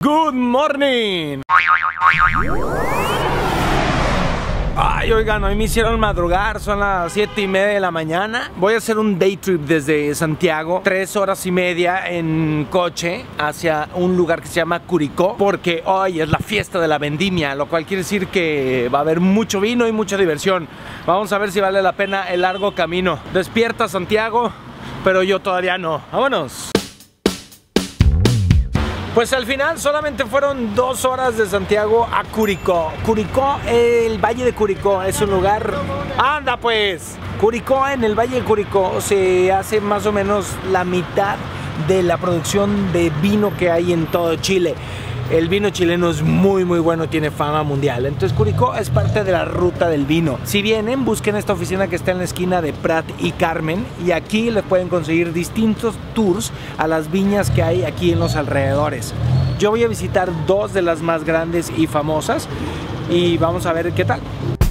Good morning. Ay, oigan, hoy me hicieron madrugar, son las 7:30 de la mañana. Voy a hacer un day trip desde Santiago, 3 horas y media en coche hacia un lugar que se llama Curicó, porque hoy es la fiesta de la vendimia, lo cual quiere decir que va a haber mucho vino y mucha diversión. Vamos a ver si vale la pena el largo camino. Despierta Santiago, pero yo todavía no. ¡Vámonos! Pues al final solamente fueron 2 horas de Santiago a Curicó. Curicó, el Valle de Curicó es un lugar... ¡Anda pues! Curicó, en el Valle de Curicó se hace más o menos la mitad de la producción de vino que hay en todo Chile. El vino chileno es muy bueno, tiene fama mundial. Entonces Curicó es parte de la ruta del vino. Si vienen, busquen esta oficina que está en la esquina de Prat y Carmen, y aquí les pueden conseguir distintos tours a las viñas que hay aquí en los alrededores. Yo voy a visitar 2 de las más grandes y famosas y vamos a ver qué tal.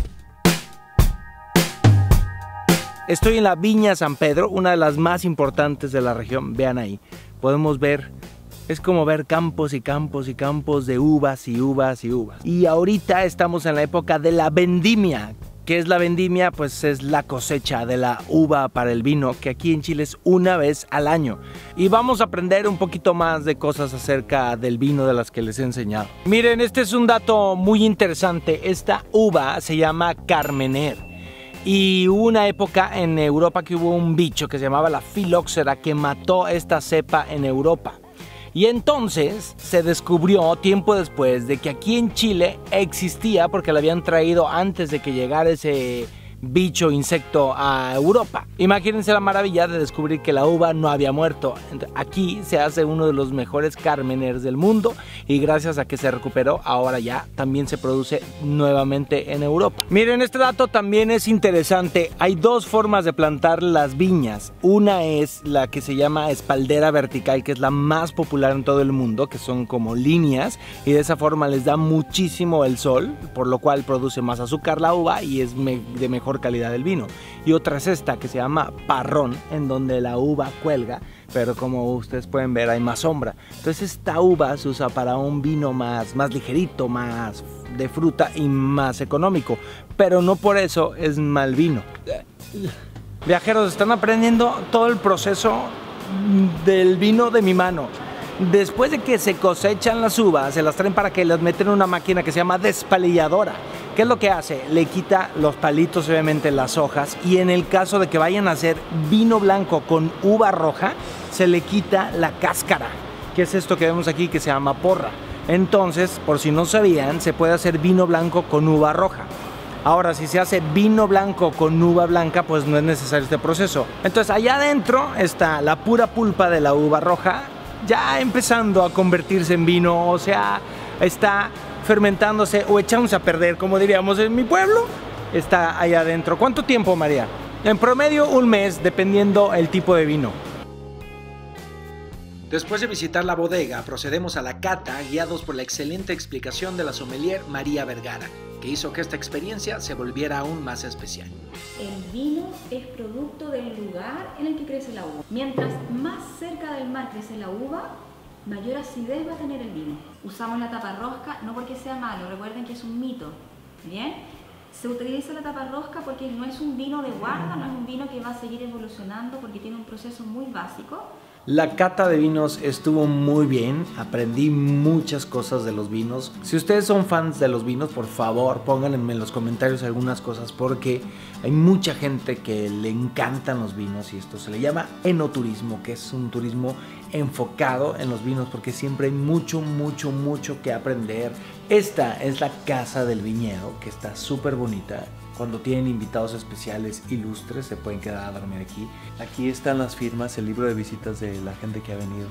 Estoy en la Viña San Pedro, una de las más importantes de la región. Vean ahí, podemos ver... Es como ver campos y campos y campos de uvas y uvas y uvas. Y ahorita estamos en la época de la vendimia. ¿Qué es la vendimia? Pues es la cosecha de la uva para el vino, que aquí en Chile es una vez al año. Y vamos a aprender un poquito más de cosas acerca del vino de las que les he enseñado. Miren, este es un dato muy interesante. Esta uva se llama Carmener. Y hubo una época en Europa que hubo un bicho que se llamaba la filoxera que mató esta cepa en Europa. Y entonces se descubrió tiempo después de que aquí en Chile existía, porque la habían traído antes de que llegara ese bicho, insecto a Europa. Imagínense la maravilla de descubrir que la uva no había muerto. Aquí se hace uno de los mejores Carmeners del mundo, y gracias a que se recuperó, ahora ya también se produce nuevamente en Europa. Miren, este dato también es interesante. Hay 2 formas de plantar las viñas. Una es la que se llama espaldera vertical, que es la más popular en todo el mundo, que son como líneas, y de esa forma les da muchísimo el sol, por lo cual produce más azúcar la uva y es de mejor calidad del vino. Y otra es esta que se llama parrón, en donde la uva cuelga, pero como ustedes pueden ver hay más sombra. Entonces esta uva se usa para un vino más ligerito, más de fruta y más económico, pero no por eso es mal vino. Viajeros, están aprendiendo todo el proceso del vino de mi mano. Después de que se cosechan las uvas, se las traen para que las meten en una máquina que se llama despalilladora. ¿Qué es lo que hace? Le quita los palitos, obviamente, las hojas, y en el caso de que vayan a hacer vino blanco con uva roja, se le quita la cáscara, que es esto que vemos aquí que se llama porra. Entonces, por si no sabían, se puede hacer vino blanco con uva roja. Ahora, si se hace vino blanco con uva blanca, pues no es necesario este proceso. Entonces, allá adentro está la pura pulpa de la uva roja, ya empezando a convertirse en vino, o sea, está fermentándose o echándose a perder, como diríamos en mi pueblo. Está allá adentro. ¿Cuánto tiempo, María? En promedio 1 mes, dependiendo el tipo de vino. Después de visitar la bodega, procedemos a la cata, guiados por la excelente explicación de la sommelier María Vergara, que hizo que esta experiencia se volviera aún más especial. El vino es producto del lugar en el que crece la uva. Mientras más cerca del mar crece la uva, mayor acidez va a tener el vino. Usamos la tapa rosca, no porque sea malo, recuerden que es un mito, ¿bien? Se utiliza la tapa rosca porque no es un vino de guarda, no es un vino que va a seguir evolucionando, porque tiene un proceso muy básico. La cata de vinos estuvo muy bien, aprendí muchas cosas de los vinos. Si ustedes son fans de los vinos, por favor pónganme en los comentarios algunas cosas, porque hay mucha gente que le encantan los vinos y esto se le llama enoturismo, que es un turismo enfocado en los vinos, porque siempre hay mucho que aprender. Esta es la casa del viñedo, que está súper bonita. Cuando tienen invitados especiales ilustres se pueden quedar a dormir aquí. Aquí están las firmas, el libro de visitas de la gente que ha venido.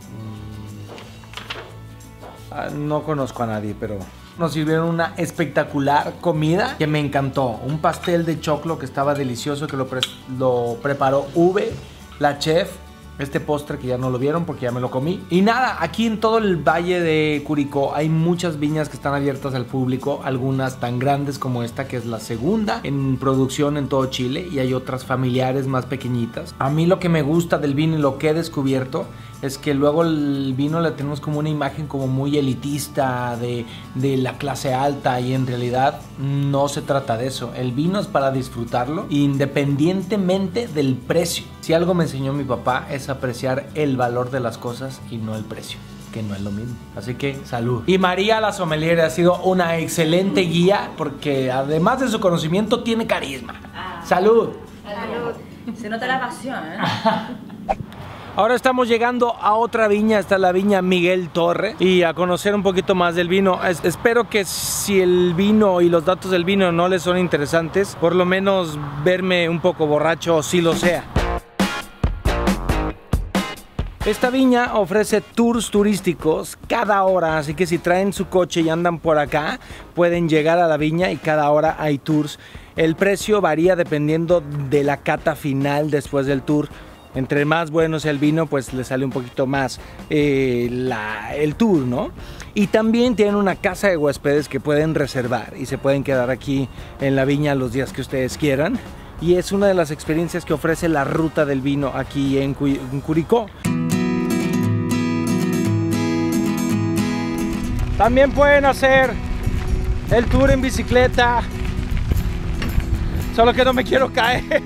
No conozco a nadie, pero nos sirvieron una espectacular comida que me encantó. Un pastel de choclo que estaba delicioso, que lo preparó Uve, la chef. Este postre que ya no lo vieron porque ya me lo comí. Y nada, aquí en todo el Valle de Curicó hay muchas viñas que están abiertas al público. Algunas tan grandes como esta, que es la segunda en producción en todo Chile. Y hay otras familiares más pequeñitas. A mí lo que me gusta del vino y lo que he descubierto es que luego el vino le tenemos como una imagen como muy elitista de la clase alta, y en realidad no se trata de eso. El vino es para disfrutarlo independientemente del precio. Si algo me enseñó mi papá es apreciar el valor de las cosas y no el precio, que no es lo mismo. Así que salud. Y María la sommelier ha sido una excelente guía porque además de su conocimiento tiene carisma. Salud. Salud. Se nota la pasión, ¿eh? Ahora estamos llegando a otra viña, está la viña Miguel Torres, y a conocer un poquito más del vino. Espero que si el vino y los datos del vino no les son interesantes, por lo menos verme un poco borracho si lo sea. Esta viña ofrece tours turísticos cada hora, así que si traen su coche y andan por acá, pueden llegar a la viña y cada hora hay tours. El precio varía dependiendo de la cata final después del tour. Entre más bueno sea el vino, pues le sale un poquito más el tour, ¿no? Y también tienen una casa de huéspedes que pueden reservar y se pueden quedar aquí en la viña los días que ustedes quieran. Y es una de las experiencias que ofrece la ruta del vino aquí en Curicó. También pueden hacer el tour en bicicleta, solo que no me quiero caer.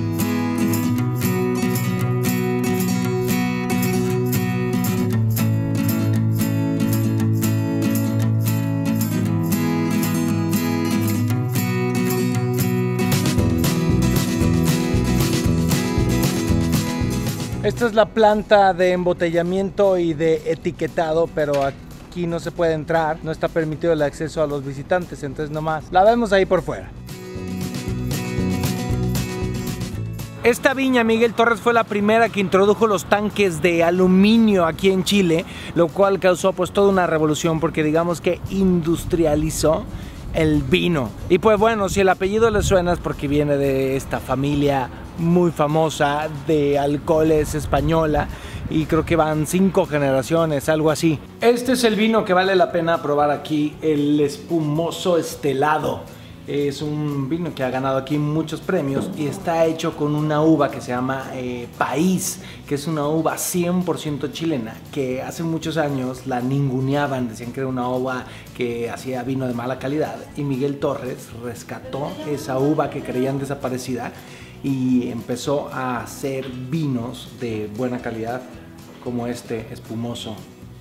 Esta es la planta de embotellamiento y de etiquetado, pero aquí no se puede entrar, no está permitido el acceso a los visitantes, entonces nomás la vemos ahí por fuera. Esta viña Miguel Torres fue la primera que introdujo los tanques de aluminio aquí en Chile, lo cual causó pues toda una revolución porque digamos que industrializó el vino. Y pues bueno, si el apellido le suena es porque viene de esta familia muy famosa de alcoholes española, y creo que van 5 generaciones, algo así. Este es el vino que vale la pena probar aquí, el espumoso estelado. Es un vino que ha ganado aquí muchos premios y está hecho con una uva que se llama País, que es una uva 100% chilena, que hace muchos años la ninguneaban, decían que era una uva que hacía vino de mala calidad, y Miguel Torres rescató esa uva que creían desaparecida y empezó a hacer vinos de buena calidad como este espumoso.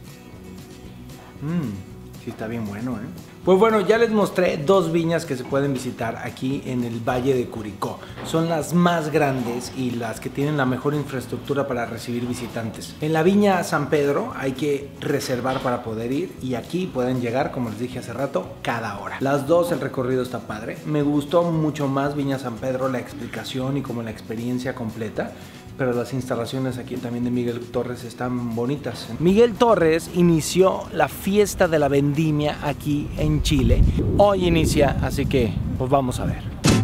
Sí, está bien bueno, ¿eh? Pues bueno, ya les mostré 2 viñas que se pueden visitar aquí en el Valle de Curicó. Son las más grandes y las que tienen la mejor infraestructura para recibir visitantes. En la viña San Pedro hay que reservar para poder ir, y aquí pueden llegar, como les dije hace rato, cada hora. Las dos, el recorrido está padre. Me gustó mucho más Viña San Pedro, la explicación y como la experiencia completa. Pero las instalaciones aquí también de Miguel Torres están bonitas. Miguel Torres inició la fiesta de la vendimia aquí en Chile. Hoy inicia, así que pues vamos a ver.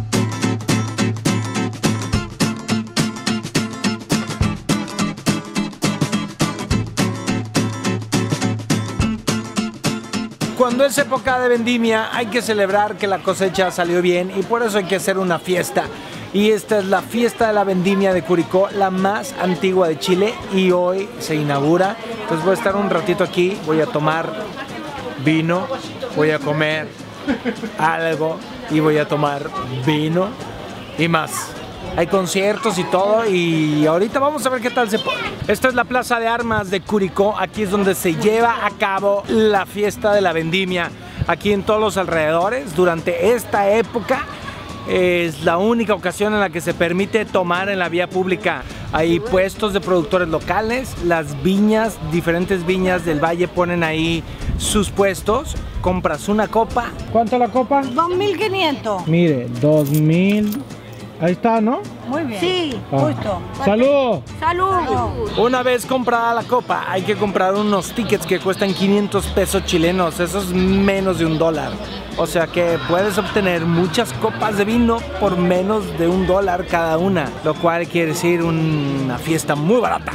Cuando es época de vendimia hay que celebrar que la cosecha salió bien, y por eso hay que hacer una fiesta. Y esta es la fiesta de la vendimia de Curicó, la más antigua de Chile, y hoy se inaugura. Entonces voy a estar un ratito aquí, voy a tomar vino, voy a comer algo y voy a tomar vino y más. Hay conciertos y todo, y ahorita vamos a ver qué tal se pone. Esta es la Plaza de Armas de Curicó, aquí es donde se lleva a cabo la fiesta de la vendimia, aquí en todos los alrededores. Durante esta época es la única ocasión en la que se permite tomar en la vía pública. Hay puestos de productores locales, las viñas, diferentes viñas del valle ponen ahí sus puestos. Compras una copa. ¿Cuánto la copa? 2.500. Mire, 2.000. Ahí está, ¿no? Muy bien. Sí, justo. ¡Salud! ¡Salud! Una vez comprada la copa, hay que comprar unos tickets que cuestan 500 pesos chilenos. Eso es menos de $1. O sea que puedes obtener muchas copas de vino por menos de $1 cada una, lo cual quiere decir una fiesta muy barata.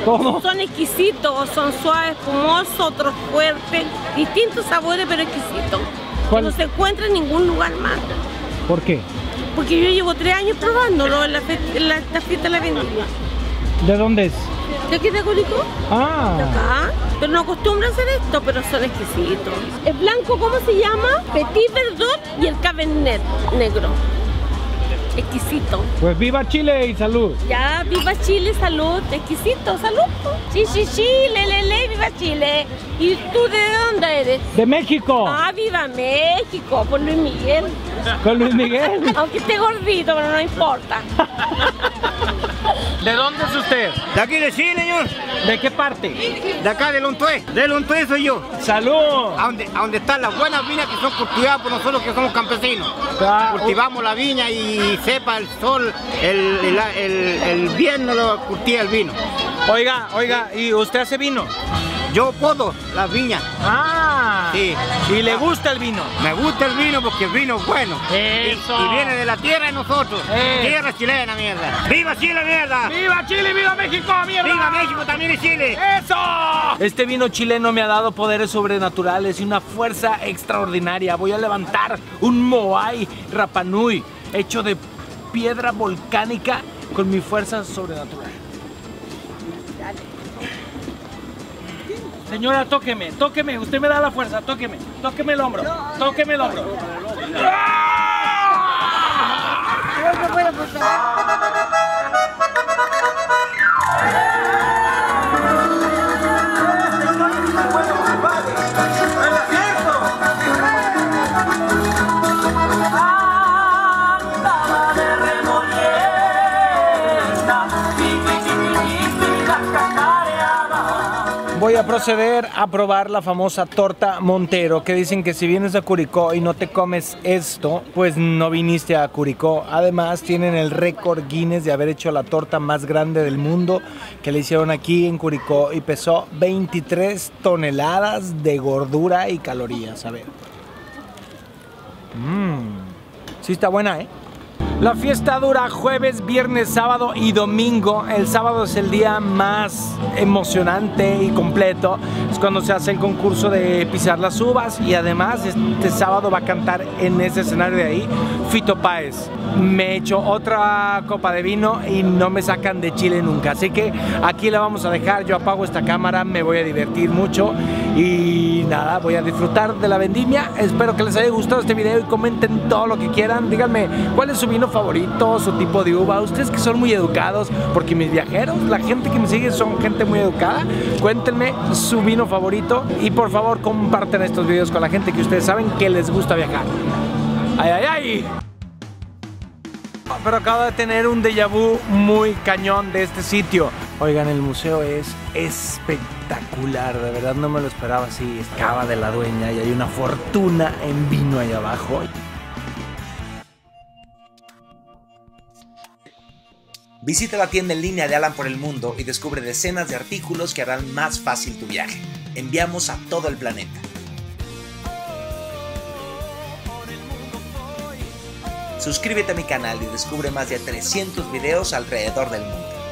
¿Cómo? Son exquisitos, son suaves, espumosos, otros fuertes, distintos sabores pero exquisitos. Que no se encuentra en ningún lugar más. ¿Por qué? Porque yo llevo 3 años probándolo en la fiesta de la vendimia. ¿De dónde es? ¿De aquí de Curicó? Ah. De acá. Pero no acostumbro a hacer esto, pero son exquisitos. El blanco, ¿cómo se llama? Petit Verdot y el Cabernet negro. Exquisito. Pues viva Chile y salud. Ya, viva Chile, salud. Exquisito, salud. Sí, le, viva Chile. ¿Y tú de dónde eres? De México. Ah, viva México, por Luis Miguel. Con Luis Miguel. Aunque esté gordito, pero no importa. ¿De dónde es usted? De aquí de Chile, señor. ¿De qué parte? De acá de Lontué. De Lontué soy yo. ¡Salud! A donde están las buenas viñas que son cultivadas por nosotros que somos campesinos. Cultivamos la viña y sepa el sol, el viento lo cultiva el vino. Oiga, ¿y usted hace vino? Yo podo las viñas. Ah, sí. ¿Y le gusta el vino? Me gusta el vino porque el vino es bueno. Eso. Y viene de la tierra de nosotros. Tierra chilena, mierda. ¡Viva Chile, mierda! ¡Viva Chile, viva México, mierda! ¡Viva México, también es Chile! ¡Eso! Este vino chileno me ha dado poderes sobrenaturales y una fuerza extraordinaria. Voy a levantar un Moai Rapa Nui hecho de piedra volcánica con mi fuerza sobrenatural. Señora, tóqueme, usted me da la fuerza, tóqueme el hombro, tóqueme el hombro. Voy a proceder a probar la famosa torta Montero, que dicen que si vienes a Curicó y no te comes esto, pues no viniste a Curicó. Además tienen el récord Guinness de haber hecho la torta más grande del mundo, que le hicieron aquí en Curicó y pesó 23 toneladas de gordura y calorías. A ver. Sí está buena, ¿eh? La fiesta dura jueves, viernes, sábado y domingo. El sábado es el día más emocionante y completo. Es cuando se hace el concurso de pisar las uvas y además este sábado va a cantar en ese escenario de ahí Fito Páez. Me echo otra copa de vino y no me sacan de Chile nunca. Así que aquí la vamos a dejar. Yo apago esta cámara, me voy a divertir mucho y nada, voy a disfrutar de la vendimia. Espero que les haya gustado este video y comenten todo lo que quieran. Díganme cuál es su vino favorito, su tipo de uva. Ustedes que son muy educados, porque mis viajeros, la gente que me sigue son gente muy educada. Cuéntenme su vino favorito y por favor compartan estos videos con la gente que ustedes saben que les gusta viajar. ¡Ay, ay, ay! Pero acabo de tener un déjà vu muy cañón de este sitio. Oigan, el museo es espectacular, de verdad no me lo esperaba así. Es cava de la dueña y hay una fortuna en vino ahí abajo. Visita la tienda en línea de Alan por el mundo y descubre decenas de artículos que harán más fácil tu viaje. Enviamos a todo el planeta. Suscríbete a mi canal y descubre más de 300 videos alrededor del mundo.